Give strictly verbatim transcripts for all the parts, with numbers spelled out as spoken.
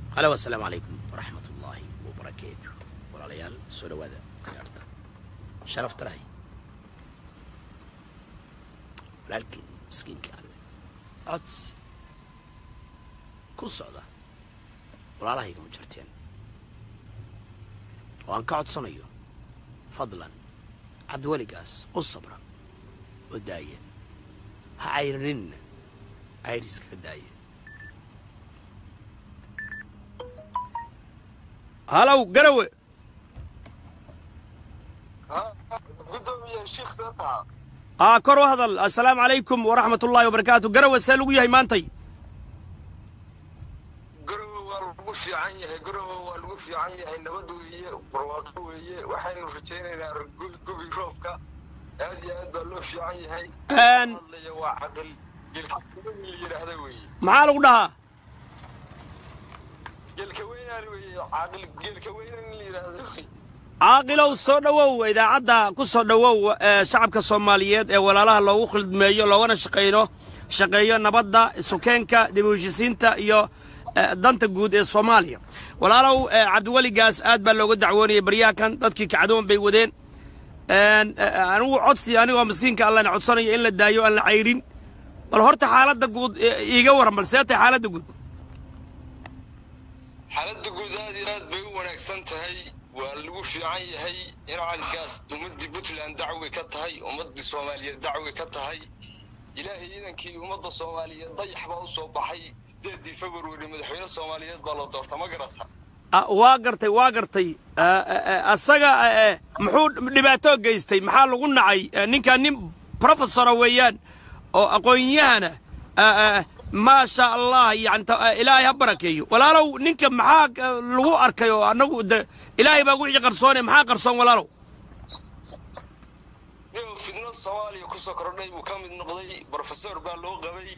هلا والسلام عليكم ورحمة الله وبركاته. ولا ليال سودا وذا خيارته شرف تراي ولكن مسكين كان عدس كل صعدة ولا الله يكون جرتين وأن كعد صنيو فضلا عبد الولي قاس الصبر وداية هعيرن عيرسك داية. هلاو قروي ها قدوم يا شيخ تطلع اه كرو هذا. السلام عليكم ورحمة الله وبركاته. قروي سالو يا مانتي قروي والوقف عني قروي والوقف عني نبدوية وبرواقوية وحين رجينا رجول قبي روفكا هذه هذا الوقف عني هاي ان اللي واحد اللي هذا وي maxaa lagu dhahaa جلك وين وي عاقل جلك وين اللي هذا وي caaqilow soo dhawow idaacadda ku soo dhawow shacabka Soomaaliyeed ee walaalaha loogu khildmeeyo loogana shaqeeyo shaqeeyo nabadda sukeenka dib u heshiisiinta iyo danta guud ee Soomaaliya. walaalow Cabdiwali Gaas aad baa looga dacwoonayay baryahan dadkii kacdoon bay wadeen een anigu codsi anigoo miskiinka Allah na codsanayo in la daayo aan la ceyrin bal horta xaaladda guud iiga waran bal seetay xaaladda guud xaaladda guud aad iyo aad bay u wanaagsan tahay waa lagu fiican yahay in calankaas ummadii Puntland dacwo ka tahay ummadii Soomaaliyeed dacwo ka tahay ilaahay idankii ummadda Soomaaliyeed dayax baa u soo baxay sideedii February madaxweyne Soomaaliyeed baa loo doortay ma garata waa gartay waa gartay asaga muxuu dhibaato geystay maxaa lagu nacay ninka nin professor weeyaan oo aqoonyahana ما شاء الله يعني إلهي بركيه ولا لو نك محاك لو أركيو أنو إلهي بقول يقرصوني محاك قرصون ولا لو يو في النص سوالي كوسا كرني وكم نقضي بروفيسور بالو قبي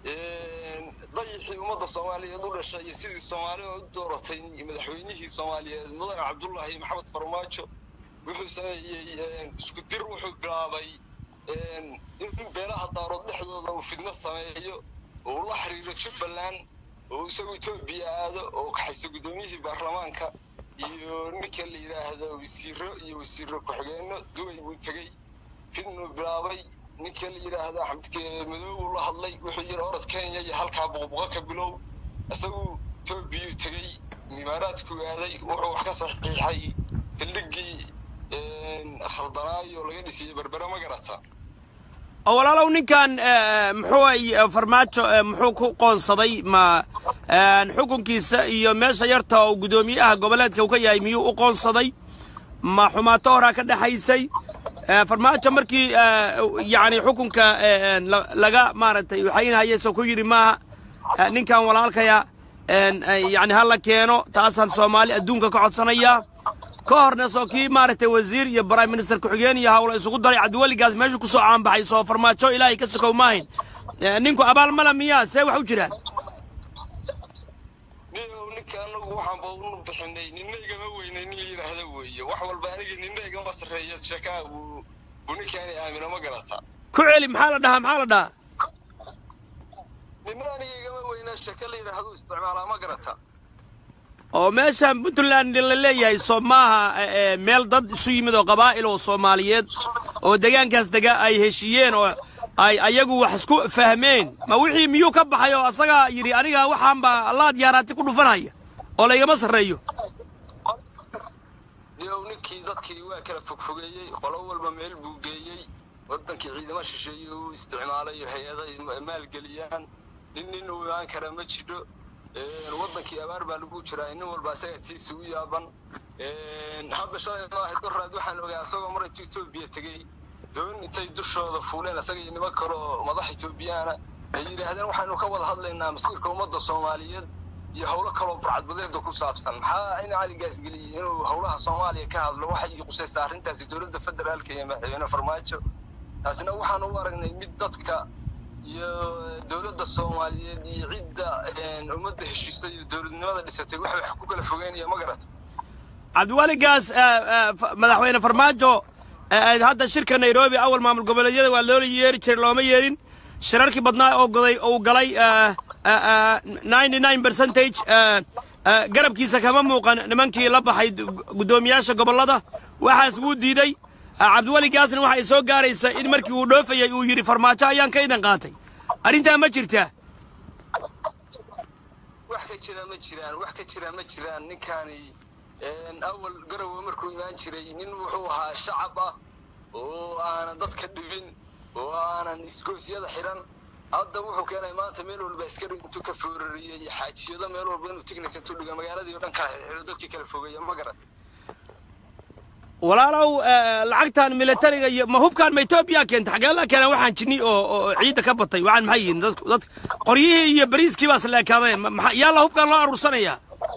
ضيحي ومضى الصومالي يدور الشيء سيد الصومالي دورتين مدحوينيه الصومالي مدن عبد الله محمد فرماجو وحسن سكدير روحو بلابي إن بينها دارود لحظة وفي النص سمايو والله حريرة شبلان وسوي توبيا هذا وكحس قدوميه برلمانك يونك اللي هذا ويصير يصير كحجينا دوي وتجي فينو بلابي نك اللي هذا حمدك مدو والله الله وحجر أرض كان يجي حلقة بغبغك بلو أسوي توبيا تجي مماراتك هذا وحكي صحيحي تلقي خلطناي ولا جالس يبربر ما قرأتها أولا لو نكان محو فرماتشو محو كون صدي ما حكم كيس يوميش يرتا وقدومي أه قبلات كوكي يميو كون صدي ما حماتورا كده حيسي فرماتشو مركي يعني حكم ك لقى مارت يحين هاي سوكيري ما نكان ولا الكيا يعني هلا كانوا تأصل سومالي الدون كقعد صنية كورنا سوكي مارت وزير يا برايم مينستر كحجين يا هؤلاء يسقط دري عدولي جاز ما يجوا كسو عام بحي سو فرماتشو إلهي كسكوا ماين نينكو أبال ملا مياه سوي حوجران نيو نكان وحن بقول بحني نيجا ما وين نيجي هذا ويا وحول بانيجي نيجا مصر هي شكا ونكاني آمن ما قرأتها كعلي محل ده محل ده نيجا ما وين الشكل اللي هذا استعمالها ما قرأتها oo meeshan Puntland la leeyahay Soomaha meel dad isu yimid oo qabaa'il oo Soomaaliyeed oo deegaankaas daga ay heshiyeen oo ay ayagu wax isku fahmeen ma wixii miyuu ka baxay oo asaga yiri aniga waxaan ba Allah diyaarati ku dhufanaya oo la igama sareeyo yow ninkii dadkii waa kala fogfogeeyay qolo walba meel buu geeyay wadankii ciidamada shisheeye uu isticmaalay hay'adaha maalgeliyaan nin uu aan kara ma jiro wadankii abaar baa lagu jiraa in walba asaga tiisi u yaaban hadda shalay ma hado raad waxaan ogaa asagoo mar Itoobiya tagay doon intay dushooda fuuleen asaga iyo niman kale oo madax Itoobiyana ay yiraahdeen waxaanu ka wada hadlaynaa masiirka ummadda Soomaaliyeed iyo hawlo kale oo barcadbadeed ku saabsan maxaa in cali gaas galiyay inuu hawlaha Soomaaliya ka hadlo waxa ay qusaysaa arrintaasi dawladda federaalka iyo madaxweyne Farmaajo taasina waxaan u aragnay mid dadka iyo dawladda Soomaaliyeed iyo cidda ummadda heshiisay iyo dawladnimada dhisatay wax wax ku kala fogeynaya ma garat Cabdiwali Gaas madaxweyne Farmaajo hadda shirka Nairobi awal maamul goboleedyada waa loo yeeri jiray looma yeerin shirarkii badnaa oo goday oo galay ninety-nine percent garabkiisa kama muuqan nimankii la baxay gudoomiyaasha gobolada waxaas wuu diiday cabdiweli gaasna waxa ay soo gaaraysa in markii uu dhoofayay uu yiri farmaajo ayaan ka idan qaatay arrintaa ma jirtaa wax ka jira ma jiraan wax ka jira ma jiraan ninkani een awal garow markuu imaan jiray nin wuxuu ahaa shacab ah oo aan dadka dhibin oo aan isgoosiyada xiran hadda wuxuu keenay maanta meel walba askari intuu ka foorariyay xaajiyada meel walba inuu tignika intuu dhiga magaaladii oo dhan ka xiro dadkii kala fogeeyay ma garan walaalow lacagtan militariga iyo ma hubkan ma Ethiopia keenta xagee la keenay waxaan jinni oo ciida ka batay waxaan maxay yihiin dad dad qoryihii iyo bariiskii baas la kaadeen yaa la hubkan loo aruursanaya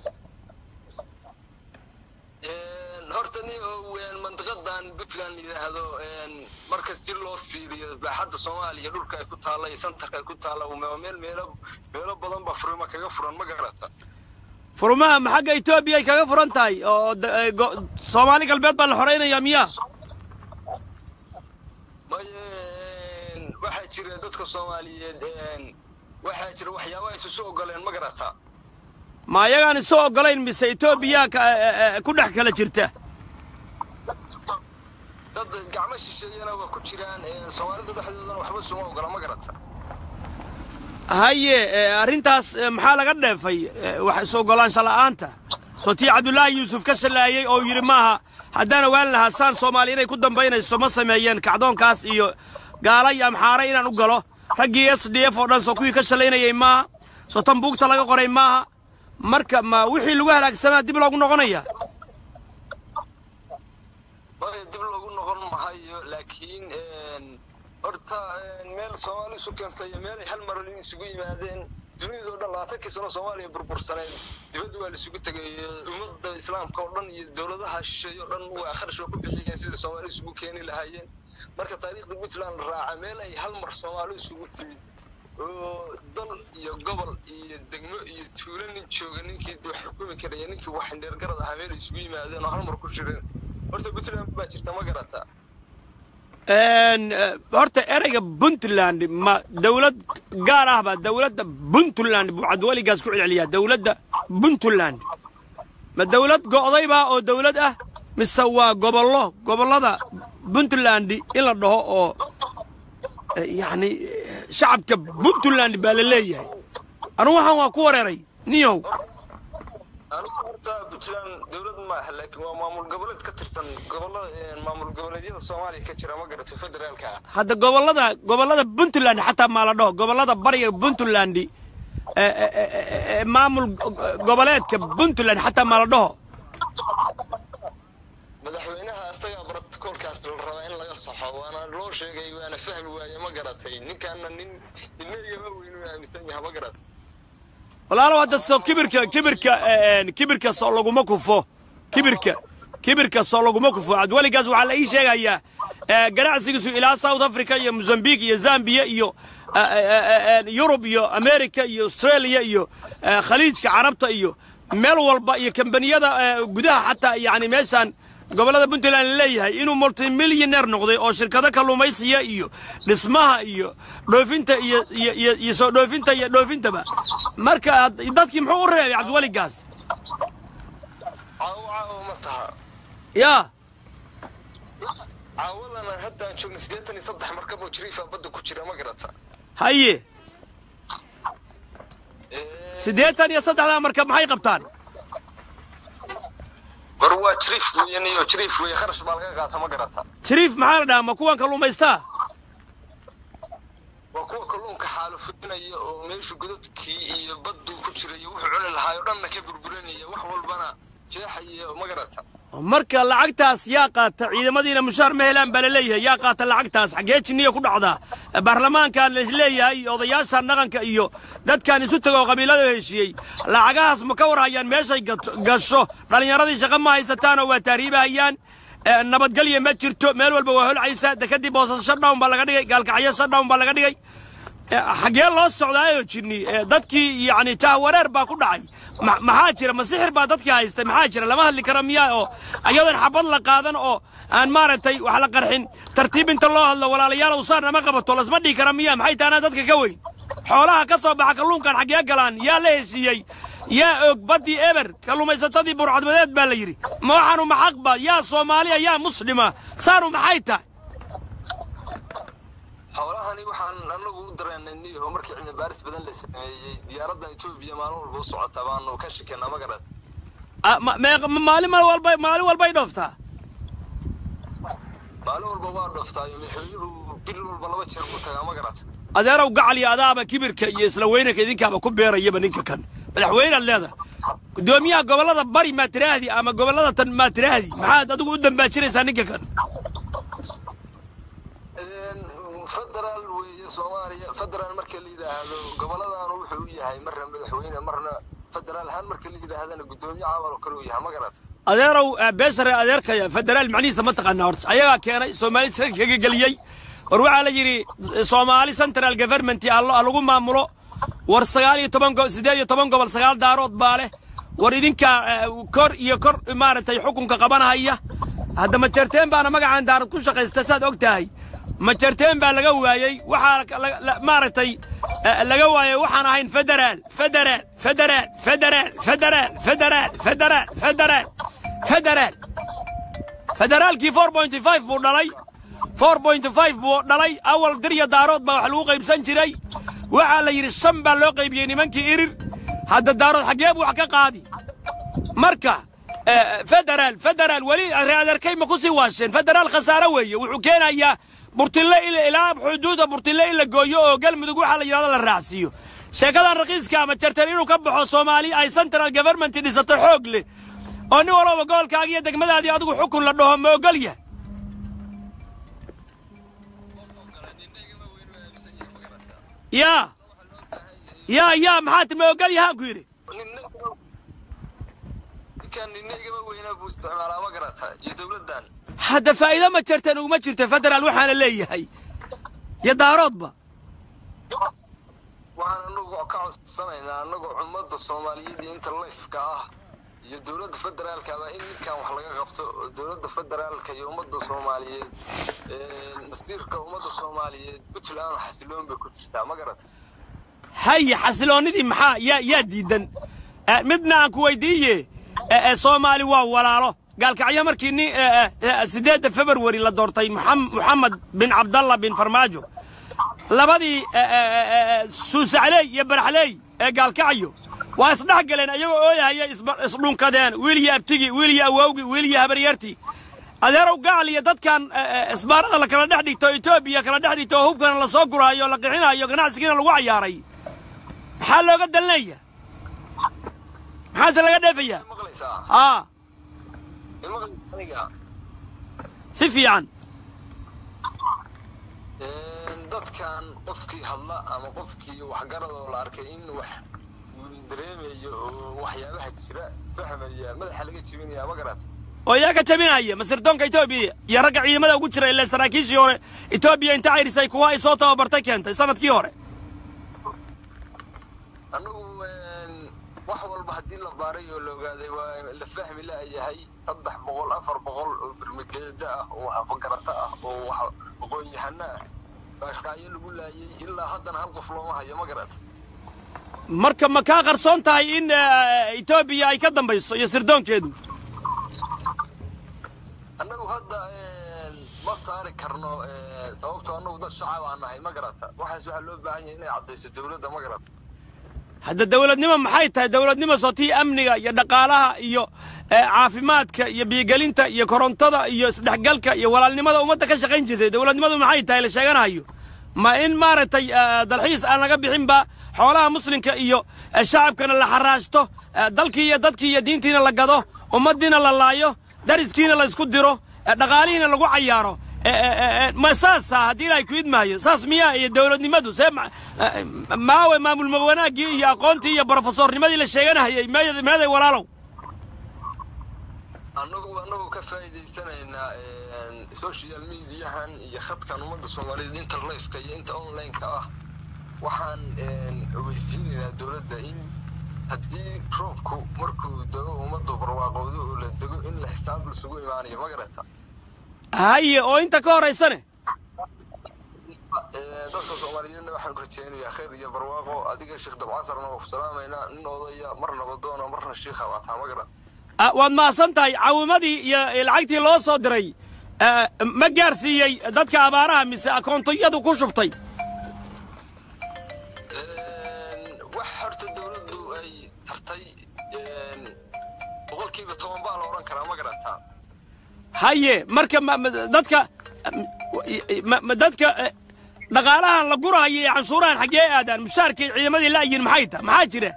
een horta ni oo mantiqadan Puntland yiraahdo een marka si loo fiiriyo baaxadda Soomaaliya dhulka ay ku taalay santarka ay ku taala meel meel meel badan ba furma kaga furan ma garata furmaha maxaa Ethiopia ay kaga furan tahay oo Soomaali galbeed baa la xoreynaya miya mayeen waxa jira dadka Soomaaliyeed een waxa jira waxyaabo ay soo ogoleen ma garata ma ayagaan soo ogolayn mise Ethiopia ku dhex kala jirta dad gacmo shisheeyana waa ku jiraan Soomaalida dhexdeedana waxba soo ogola ma garata haye arrintaas maxaa laga dheefay wax soo golaansha la'aanta Sootii Cabdullaahi Yuusuf ka shalaayay oo yiri maaha haddana waan lahaa saan Soomaali inay ku dambaynayso ma sameeyeen kacdoonkaas iyo gaalay am xaaray inaan u galo raggii S D F oo dhan soo kuwii ka shalaynayay maaha soo tan buugta laga qoray maaha marka ma wixii lagu halaagsamaa dib loogu noqonaya way dib loogu noqon maayo laakiin horta meel Soomaali isu keentay meel ay hal mar isugu yimaadeen dunida oo dhan laatankii sano Soomaaliya burbursanay dibadda waa la isugu tagay ummadda islaamka oo dhan iyo dawladaha shisheeye oo dhan waa kharash ku bixiyeen sida Soomaali isugu keeni lahaayeen marka taariikhda Puntland raaca meel ay hal mar Soomaali isugu timid oo dal iyo gobol iyo degmo iyo tuulo nin jooga ninkii wax xukumi karay ninkii wax dheer garad ah meel isugu yimaadeen oo hal mar ku jireen horta Puntland baa jirta ma garata een horta erayga Puntland ma dawlad gaar ah ba dawladda Puntland buu Cabdiweli gaas ku celceliyaa dawladda Puntland ma dawlad go'day ba oo dawlad ah mise waa gobollo gobollada Puntland in la dhaho oo yani shacabka Puntland baa la leeyahay anu waxaan waa ku wareeray niyow anu horta Puntland dawlad ma aha laakiin waa maamul goboleed ka tirsan gobollada maamul goboleedyada Soomaaliya ka jira ma garato federaalka hadda gobollada gobollada Puntland xataa ma la dhaho gobollada bariga Puntland ee maamul goboleedka Puntland xataa ma la dhaho madaxweynaha asaga protocolkaas la raba in laga saxo waana loo sheegay waana fahmi waayay ma garatay ninkaana nin inayga ma weynu aaminsan yahay ma garatay walaalo hadda soo kibirka kibirka kibirka soo laguma kufo kibirka kibirka soo laguma kufo Cabdiweli gaas waxa la ii sheegayaa ganacsigiisu ilaa South Africa iyo Mozambique iyo Zambia iyo Europe iyo America iyo Australia iyo khaliijka Carabta iyo meel walba iyo kambaniyada gudaha xataa yani meeshan gobolada Puntland leeyahay inuu multimillionaire noqday oo shirkado kalluumaysiga iyo dhismaha iyo dhoofinta iyo iyo soo dhoofinta iyo dhoofintaba marka dadkii muxuu u reebay Cabdiweli gaas caawa ma taha ya caawalana hadda aan joogno siddeetan iyo saddex markab oo jiriifa badda ku jira ma garata haye siddeetan iyo saddex markab maxay qabtaan barwa jiriif weeyaniyo jiriif weey kharash baa laga qaata ma garata jiriif maxaa la dhamaa kuwan kalluumaysta waa kuwa kalluunka xaalufinaya oo meesha godadkii iyo baddu ku jiray wuxuu cuni lahaa oo dhanna ka burburanaya wax walbana jeexaya ma garata marka lacagtaas yaa qaata ciidamadiina mushaar ma helaan baa la leeyahay yaa qaata lacagtaas xagee jinniya ku dhacda baarlamaanka la leeyahay odayaasha dhaqanka iyo dadkan isu tago qabiilada heshiiyay lacagahaas ma ka warhayaan meeshay gasho dhalinyaradii shaqo ma haysataan oo waa taariibahayaan nabadgelyo ma jirto meel walba waa holcaysa kadib boosas shutdown baa laga dhigay gaalkacyo shutdown baa laga dhigay xagee loo socdaayo jinni dadkii yani tahwareer baa ku dhacay maxaa jira ma sixir baa dadkii haystay maxaa jira lama hadli karo miyaa oo ayadoon xabad la qaadan oo aan maaragtay wax la qarxin tartiib inta loo hadlo walaalayaal usaan nama qabato lasma dhihi kara miyaa maxay taana dadka ka weyn xoolaha ka soo baxa kalluunkan xagee galaan yaa la heshiiyey يا بدي إبر كلو ما يستطيع برعد بدات باليري ما حنو محقبة يا صومالية يا مسلمة صاروا محيطة حولها وحن أنو درين إني هم مركي عند بارس بدن لسه ديارنا إثيوبيا ما نقول بوسعة طبعا وكشك أنا ما قرأت ما ما مالي ما والبي مالي والبي دفتها مالي والبي دفتها يوم يحيروا بيلوا البلوة شربتها ما قرأت أديروا قعلي أدابة كبر كي يسلوينك إذن كابا كبيرة يبا نينك كان الحوين اللي هذا دوميها قبل هذا بري ما تراهدي أما قبل هذا ما تراهدي محاد أدوك قدام باشري سانيك كان فدرال وصوماليا فدرال مركي اللي ده هذا قبل هذا أنا روحي وياها مرة مدحوينة مرة فدرال هان مركي اللي ده هذا أنا قدامي عاول وكرويها ما قرأت أديروا بشر أديرك يا فدرال معنيسة منطقة النهارس أيها كان سومالي سكي قليي وروح على يري سومالي سنترال جفرمنت الله الله ما ملو ورسالي طبعاً سداية طبعاً قبل سجال دارود باله وردينك كر يكر إمارة حكم كقبنا هي هذا ما ترتين بأنا ما قاعد دارود كل شيء استساد وقتها ما ترتين بأنا لجواي وحالك مارتي لجواي وحنا هين فدرال فدرال فدرال فدرال فدرال فدرال فدرال فدرال فدرال فدرال كي أربعة فاصلة خمسة بوردالي أربعة فاصلة خمسة بوردالي أول درية دارود بحلوقة بسنجري وعلى يري السنبا لو قيبيني منكي إيرر هذا الدار الحجاب وحكا قادي مركا آه فدرال فدرال ولي هذا كي ما كوسي واشين فدرال خسارة ويا وحكينا يا برتلا إلى إلى حدود برتلا إلى جويو قال مدقوا على يراد الراسيو شكلها رخيص كام ترترين وكبحوا صومالي أي سنترال جفرمنت اللي ستحوق لي أنا والله بقول كاجي دق ماذا هذه أدقوا حكم لدهم ما قال يه يا يا يا محاتم ما قال يا قيري كان النيجا ما وين أبو استعمال على مقرتها يدول الدان هذا فائدة ما شرتن وما شرت فترة الوحنا اللي هي يا دارود با وأنا نقول كعس سنة نقول عمد الصوماليين دي أنت الله يفكاه يدول الفدرال كذا إن كان وحلاقة قبته دول الفدرال كيوم الصوماليين مصير كوم الصوماليين بتلان حسلون بكتشتا ما قرأت هاي حسلون دي محا يا يا ديدن مدنا كويدية صومالي وولاله قال كعيا مركيني سداد فبراير لا دورتي محمد بن عبد الله بن فرماجو لبدي سوس علي يبر علي قال كعيو واسدح قالين ايغو اويهاي اسدون كدين ويلي ابتغي ويلي اووغي ويلي هبريرتي adeerow gacal iyo dadkan isbaarada la kala dhex dhigto Itoobiya kala dhex dhigto hubkan la soo guraayo la qixinayo ganacsigiina lagu ciyaaray maxaa looga dalnaya maxaa laga dheefaya haa si fiican dadkan qofkii hadla ama qofkii wax garad oo la arkay in wax dareemayo waxyaabaha jira fahmaya madaxa laga jibinaya ma garad oo yaga jabinaya masirdoonka Itoobiya iyo rag ciidamada ugu jira ilaa saraakiishii hore Itoobiya inta ayrisay kuwa ay soo tababartay keentay sanadkii hore anagu wax walba hadii la baaray oo la ogaaday waa la fahmi la yahay saddex boqol afar boqol oo barnaamijyada ah oo waxa fakarata ah oo waxa aqoon yahana baashqaayo lagu laayay ilaa haddana hal qof looma hayo ma garad marka ma ka qarsoon tahay in Itoobiya ay ka dambayso iyo sirdoonkeedu annagu hadda ma saari karno sababtoo annagu dad shacab aan nahay ma garata waxaas waxa loo baahan yahay inay cadayso dawladda ma garata hadda dawladnimo maxay tahay dawladnimo sootii amniga iyo dhaqaalaha iyo caafimaadka iyo biigalinta iyo korontada iyo isdhaxgalka iyo walaalnimada ummadda ka shaqayn jirtay dawladnimadu maxay tahay la sheeganayo ma in maartay dalxiis aan laga bixin ba xoolaha muslimka iyo shacabkana la xaraashto dalkii iyo dadkii iyo diintiina la gado ummadina la laayo dariskiina la isku diro dhaqaalihiina lagu cayaaro ma saasa hadii ay ku idmaayo saas miyaa iyo dawladnimadu see maawe maamul wanaagii iyo aqoontii iyo professornimadii la sheeganayay meeday walaalow annagu annagu ka faa'iideysanayna social mediahan iyo khadkan ummadda Soomaaliyeed inta live-ka iyo inta online-ka ah waxaan ogeysiinayaa dawladda in haddii roobku markuu dego ummaddu barwaaqoodo oo la dego in la xisaab la sugu imaanayo ma garata haye oo inta ka horeysane dadka Soomaaliyeedna waxaan ku rajeynayaa khayr iyo barwaaqo adiga Sheekh Dabcasarna oo salaamaynaa nin odaya marna wadoona marna sheekha waa taa magara waad maasan tahay caawimadii iyo lacagtii loo soo diray ma gaarsiiyey dadka abaaraha mise akoontiyadu ku shubtay wax horta dawladdu ay tartay boqolkiiba toban baa la oran karaa ma garataa haye marka dadka dadka dhaqaalahan la gurayo ee canshuurahan xagee aadaan mushaarkii ciidamadii la yiin maxay tahay maxaa jira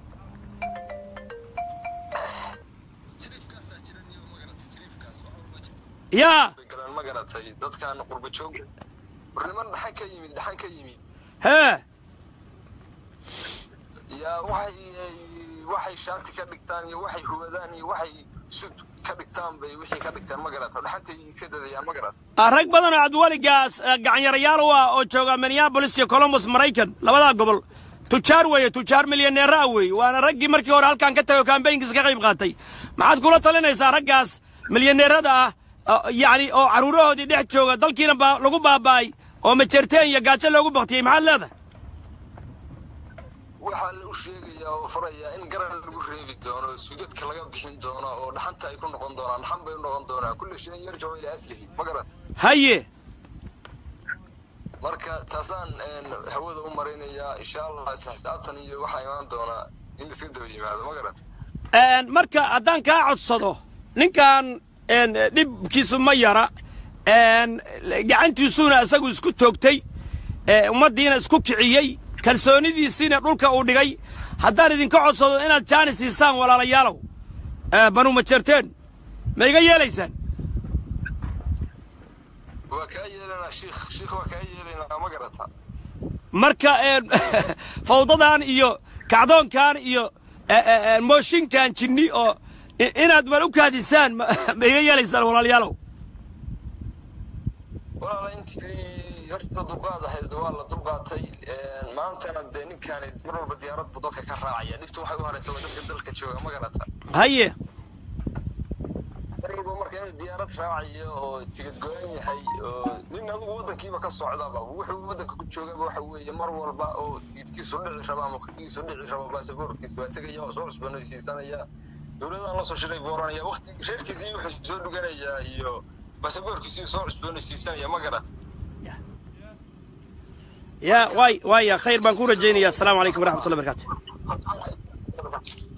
يا ما قرأتي ضد كان قرب شوق برنامج دحين كيمي دحين كيمي ها يا وحي وحي شانتي كبكتان يا وحي هوداني وحي سد كبكتان بي وحي كبكتان ما قرأت دحين تيسيد يا ما قرأت rag badan oo adwali gaas gacan yarayaal waa oo jooga Minneapolis iyo Columbus Mareykan labada gobol tujaar weeye tujaar milyaneer ah weeye waana raggii markii hore halkan ka tago campaign-kiisa ka qayb qaatay maxaad kula talinaysaa raggaas milyaneerada ah يعني أو عروره دي ده شو قال كينا با لقوا باباي أو متشرتين يا قاتل لقوا بختي محل هذا. وحال وشيء يا فريا إن قرن لقوا ريبي دونا سودت كلاجا بحين دونا أو حتى يكون غندونا الحمد لله غندونا كل شيء يرجع إلى أصله ما قرأت. هاي. مركا تاسان هو ذو مرينا يا إن شاء الله سحساتني وحيوان دونا إن سيدوي هذا ما قرأت. أن مركا أدان كعد صدو نكان ان dhibkiisu ma yara een gacantiisuna asagu isku toogtay ee umadiina isku kiciyay kalsoonidiisina dhulka uu dhigay haddaan idin ka codsado inaad jaanis siisaan walaalayaalow ee banu ma jirteen ma iga yeelaysaan waa ka yeelana sheekh sheekh waa ka yeelana ma garata marka een fawdadan iyo kacdoonkan iyo mooshinkan jinni oo inaad mar u kaadisaan ma iga yeelaysaan walaalayaalow walaal intii horta dulqaad ahayd waa la dulqaatay maantana de ninkaan mar walba diyaarad buu dadka ka raacaya dhibtu waxay u haraysaa dadka dalka jooga ma garata haye marba marka inuu diyaarad raacayo oo tigid go'an yahay oo nin adigu wadankiiba ka socdaba wuxuu wadanka ku joogaba waxa weeye mar walba oo tigidkiisu dhici raba ama waqtigiisu dhici raba baasaboorkiisu waa tagaya oo soo cusboonaysiisanaya dawladda la soo shiray booranaya waqti reerkiisii wuxuu soo dhuganaya iyo baasaboorkiisii soo cusboonaysiisanaya ma garat يا واي واي خير بنكون رجيني السلام عليكم ورحمة الله وبركاته.